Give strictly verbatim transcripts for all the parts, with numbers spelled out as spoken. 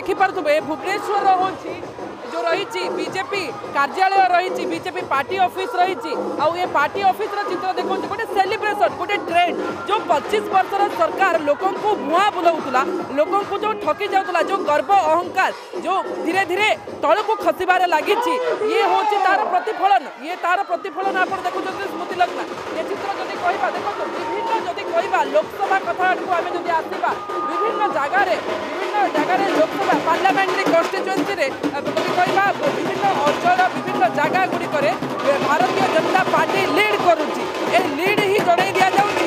देखिपे भुवनेश्वर होची जो रही बीजेपी कार्यालय रही बीजेपी पार्टी ऑफिस रही आउ ये पार्टी ऑफिस चित्र देखो गोटे सेलिब्रेशन गोटे ट्रेंड जो पच्चीस वर्षर सरकार लोकों को भुआ बुलाऊला लोकों को जो ठकी जाऊला जो गर्व अहंकार जो धीरे धीरे तल को खसबार लगी ये हूँ तार प्रतिफलन ये तार प्रतिफलन आप देखुं स्मृति लग्ना ये चित्र जदि कह देखो विभिन्न जदि कह लोकसभा कथा को आम जब आसवा विभिन्न जगार विभिन्न जगार लोकसभा पार्लियामेंटारी कन्स्टिट्युएंसी जदि कह विभिन्न अंचल विभिन्न जगह गुड़िक भारतीय जनता पार्टी लीड करुच्ची ए लीड ही जन दि जाऊँगी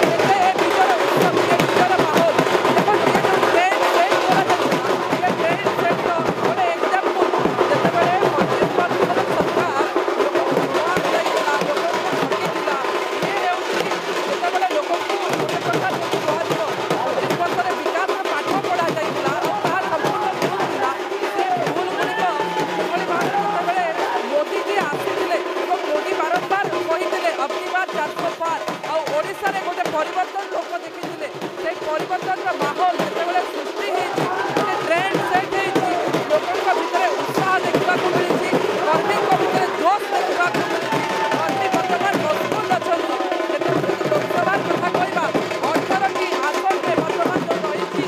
परिवर्तन लोक देखी परिवर्तन माहौल जो सृष्टि ट्रेंड सेट लोकों भितर उत्साह देखा मिली कर्मी भितर जोश देखा मिली कर्मी बर्तमान मजबूत अच्छा लोकसभा कथा कहवा अठारह टी आसन में बर्तमान जो रही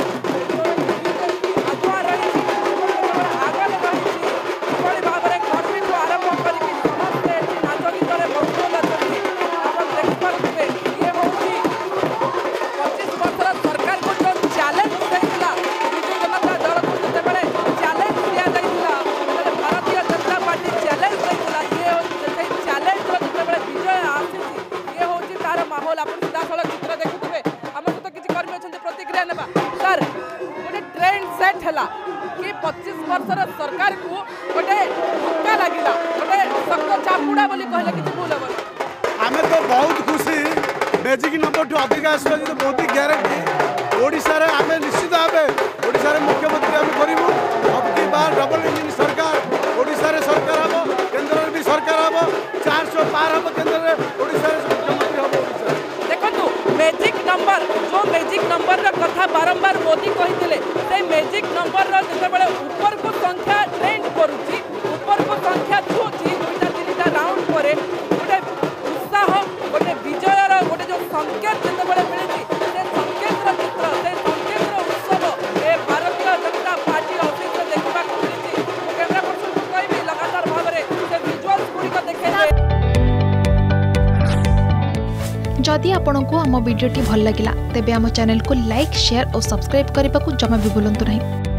आगुआ रही आगल रही भाव में कर्मी को आरंभ करके समस्ते नाच गीत मजबूत अच्छा देखिपे ये हूँ पच्चीस वर्ष सरकार को जो चैलेंज देता विजु जनता दल को जो चैलेंज दिया जाता भारतीय जनता पार्टी चैलेंज देता ये चैलेंज जो विजय आसी ये हूँ तार माहौल आप सीधा सड़क चित्र देखुए आम सहित किसी कर्मी अच्छा प्रतिक्रिया ना सर गोटे ट्रेंड सेट है कि पच्चीस वर्षर सरकार को गोटे धक्का लगे गोटे शक्त चापुड़ा बोली कहले किसी भूल हम आम तो बहुत खुशी मैजिक नंबर टू अधिक आसो मोदी ग्यारंटी ओडिशा रे आमे निश्चित भावे ओडिशा रे मुख्यमंत्री आम करूँ अब की बार डबल इंजिन सरकार ओडिशा रे सरकार हम केंद्र भी सरकार हम चार सौ पार हम केंद्र रे ओडिशा रे मुख्यमंत्री हम देखो मैजिक नंबर जो मैजिक नंबर रा कथा बारंबार मोदी कही से मैजिक नंबर रा जिते ऊपर को संख्या ट्रेंड करुच्ची ऊपर को संख्या छुची दुईटा तीन राउंड पर गोटे उत्साह गोटे विजयर गोटे जो संकेत जिते मिली से संकेत चित्र से संकेत उत्सव ए भारतीय जनता पार्टी ऑफिस में देखा मिली कैमेरा पर्सन को कहि लगातार भाव में से विजुअल्स गुड़िक देखे जदि आपंक आम भिडी भल लगा तेब आम चैनल को लाइक शेयर और सब्सक्राइब करने को जमा भी भूलु नहीं।